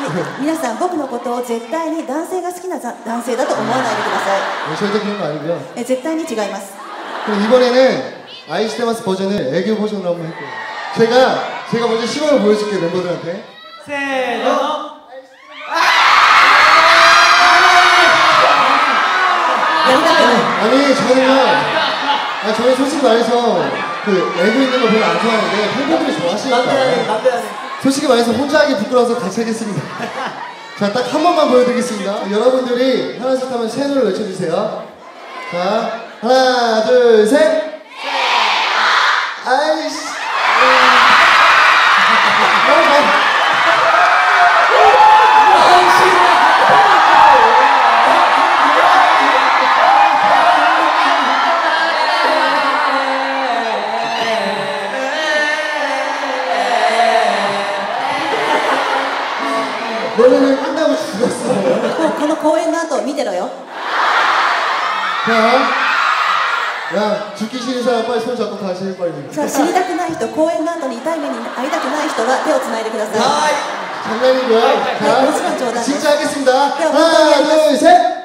皆さん僕のことを絶対に男性が好きな男性だと思わないでください。 절대 그런 거 아니고요. 絶対に違います。 그럼 이번에는 아이시테마스 버전을 애교 버전으로 한번 할게요. 제가 먼저 시범을 보여줄게요, 멤버들한테. 세노. 아니 저는 솔직히 말해서 그 애교 있는 거 별로 안 좋아하는데 팬분들이 좋아하시니까 솔직히 말해서 혼자 하기 부끄러워서 같이 하겠습니다. 자, 딱 한 번만 보여드리겠습니다. 여러분들이 하나씩 하면 세노를 외쳐주세요. 자, 하나 둘 셋. 아이씨. 너네는 끝나고 죽었어. この公演の後見てろよ。 야, 죽기 싫은 사람 빨리 손 잡고 다시 해 빨리. さあ死にたくない人、公演の後に痛い目に遭いたくない人は手をつないでください。 장난이고요. 네, 자, 진짜 하겠습니다. 네, 하나, 둘, 셋.